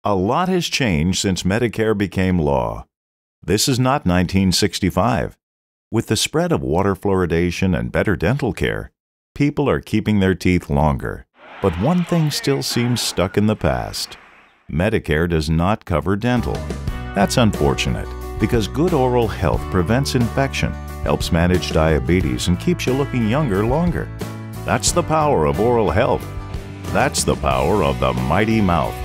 A lot has changed since Medicare became law. This is not 1965. With the spread of water fluoridation and better dental care, people are keeping their teeth longer. But one thing still seems stuck in the past. Medicare does not cover dental. That's unfortunate, because good oral health prevents infection, helps manage diabetes, and keeps you looking younger longer. That's the power of oral health. That's the power of the mighty mouth.